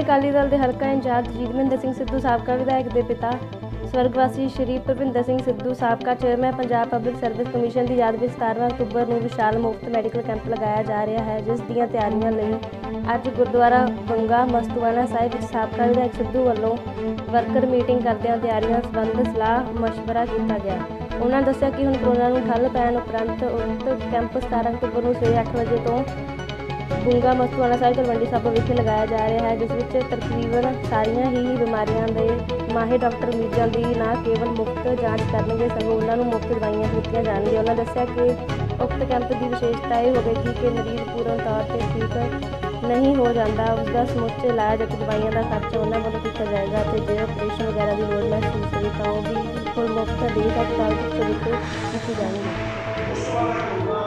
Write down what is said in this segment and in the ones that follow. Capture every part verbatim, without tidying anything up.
अकाली दल के हलका इंचार्ज जीतमिंदर सिंह सिद्धू साबका विधायक के पिता स्वर्गवासी श्री भुपिंदर सिंह सिद्धू साबका chairman Punjab public service commission की याद में सतारह अक्तूबर को विशाल मुफ्त मैडिकल कैंप लगाया जा रहा है, जिस दी तैयारियां लई अज गुरुद्वारा बंगा मस्तूआना साहिब साबका विधायक सिद्धू वालों वर्कर मीटिंग करदਿਆਂ तैयारियां संबंध सलाह मशवरा किया गया। उन्होंने दस्सिया कि हुण कोरोना नूं ठल पैण उपरंत उक्त कैंप सतारह अक्तूबर को सवेरे अठ बजे तो बंगा मस्तूआना साहिब तलवंडी साबो विखे लगाया जा रहा है, जिस विच तकरीबन सारिया ही बीमारियों के माहिर डॉक्टर मरीजों की न केवल मुफ्त जांच करेंगे सगों उन्होंने मुफ्त दवाइयां दित्तियां जाणगियां। उन्होंने दस्सिया कि उक्त कैंप की विशेषता यह होगी कि मरीज पूर्ण तौर पर ठीक नहीं हो जाता, उसका समुचे इलाज और दवाइयां का खर्चा उन्होंने वालों किया जाएगा। तो जो ऑपरेशन वगैरह की लोड़ महसूस हुई तो वह भी बिल्कुल मुफ्त देश अस्पताल की जाएगी।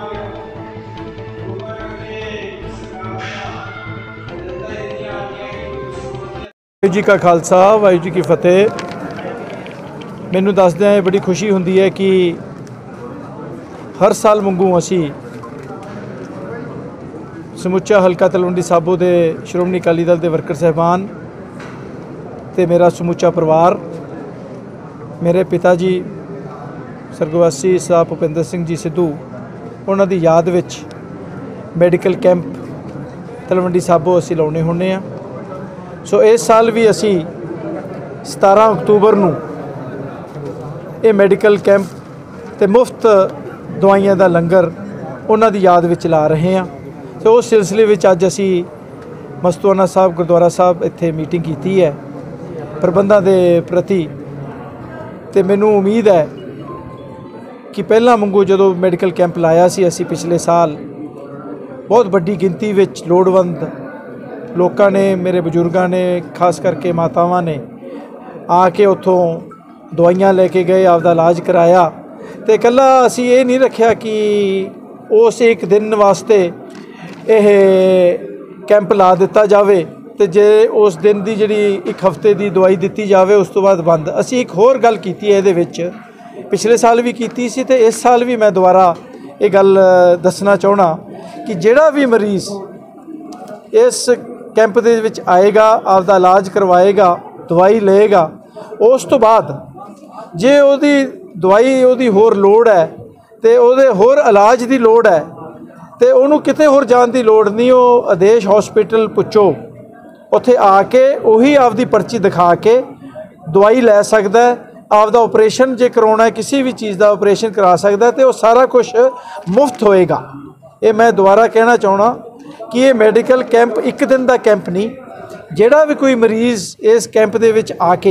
वाहिगुरू जी का खालसा वाहिगुरू जी की फतेह। मैनू दसदिਆਂ बड़ी खुशी होंदी है कि हर साल वांगू असी समुचा हलका तलवंडी साबो के श्रोमणी अकाली दल के वर्कर साहबान ते मेरा समुचा परिवार, मेरे पिता जी स्वर्गवासी साहब भुपिंदर सिंह जी सिद्धू उन्हां दी याद विच मैडिकल कैंप तलवंडी साबो असी लाउने हुंदे आ। सो इस साल भी असी सतारह अक्तूबर नूं ये मैडिकल कैंप ते मुफ्त दवाइयां दा लंगर उन्हां दी याद विच ला रहे हैं। तो उस सिलसिले विच अज असी मस्तूआना साहब गुरुद्वारा साहब इत्थे मीटिंग कीती है प्रबंधां दे प्रति। ते मैनूं उम्मीद है कि पहला वांगू जदों मैडिकल कैंप लाया सी असी पिछले साल बहुत वड्डी गिनती विच लोड़वंद लोगों ने, मेरे बजुर्गों ने, खास करके मातावां ने आके उत्थों दवाइयां लेके गए, आपदा इलाज कराया। तो कल्ला असी ये नहीं रखा कि उस एक दिन वास्ते यह कैंप ला दिता जाए तो जे उस दिन की जिहड़ी एक हफ्ते की दवाई दी जाए उस तो बाद बंद। असी एक होर गल कीती है, ये पिछले साल भी कीती सी ते इस साल भी मैं दोबारा ये गल दसना चाहना कि जिहड़ा भी मरीज़ इस कैंप दे विच आएगा, आपदा इलाज करवाएगा, दवाई लेगा, उस तो बाद जे उहदी दवाई उहदी होर लोड़ है तो उहदे होर इलाज की लोड़ है तो उहनूं किते होर जाण की लोड़ नहीं। वो आदेश हॉस्पिटल पुछो उत्थे आके उही आपदी पर्ची दिखा के दवाई लै सकदा है, आपदा ऑपरेशन जे करवाउणा है किसी भी चीज़ का ऑपरेशन करा सकदा है तो सारा कुछ मुफ्त होएगा। ये मैं दोबारा कहना चाहना कि ये मैडिकल कैंप एक दिन का कैंप नहीं, जिहड़ा भी कोई मरीज़ इस कैंप दे विच आके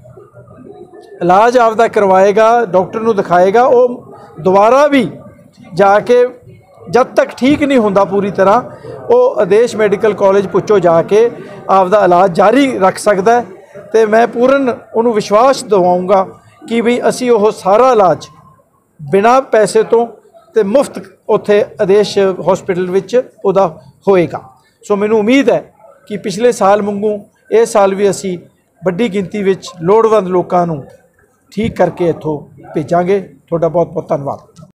इलाज आपदा करवाएगा, डॉक्टर नूं दिखाएगा, वो दोबारा भी जाके जब तक ठीक नहीं होंदा पूरी तरह वो आदेश मैडिकल कॉलेज पुछो जाके आपदा इलाज जारी रख सकदा है। तो मैं पूर्ण उन्होंने विश्वास दिवाऊँगा कि भी असी वो सारा इलाज बिना पैसे तो ते मुफ्त उत्थे आदेश हॉस्पिटल विच उहदा होएगा। सो मैनूं उम्मीद है कि पिछले साल वांगू इस साल भी असी वड्डी गिनती विच लोड़वंद लोकां नूं ठीक करके इत्थों भेजांगे। तुहाडा बहुत बहुत धन्नवाद।